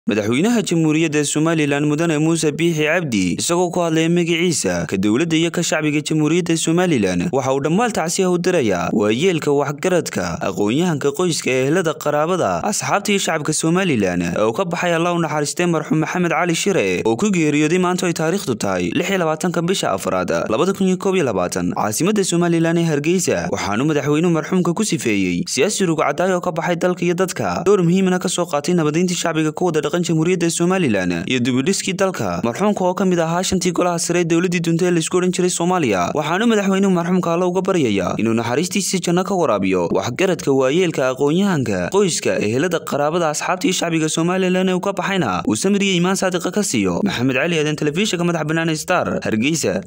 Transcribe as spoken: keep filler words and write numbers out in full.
madaxweynaha jamhuuriyadda Somaliland mudane Muuse Biixi Cabdi isagoo ku hadlay magaciisa ka dawladda iyo ka shacbiga jamhuuriyadda Somaliland waxa uu dhammaal tacsiya u dirayaa waayeelka waxgaradka aqoon-yahanka qoyska ee ehelada qaraabada asxaabta iyo shacabka Somaliland oo ka baxay Allah u naxariistay marxuum Maxamed Cali Shire oo ku geeriyooday maanta ay taariikhdu tahay lix iyo labaatanka bisha afraad labada kun iyo koob iyo labaatan caasimadda Somaliland ee Hargeysa waxaanu madaxweynuhu marxuumka ku sifeeyay siyaasi ruug cadaay oo ka baxay dalka iyo dadka door muhiim ah ka soo qaatay nabadeynta shacbiga ku wada jamhuuriyadda Somaliland iyo dibudhiskii dalka marxuumka oo kamid ahaa shantii golaha sare dawladii dunta ee la isku oran jiray Soomaaliya waxaanu madaxweynuhu marxuumka Allah uga baryayaa inuu naxariistiisa janno ka waraabiyo waxgaradka waayeelka aqoon-yahanka qoyska ehelada qaraabada asxaabta iyo shacbiga Somaliland ee uu ka baxayna uu samir iyo iimaan saadiqa ka siiyo Maxamed Cali Aadan telefishinka madax bannaan Star Hargeysa.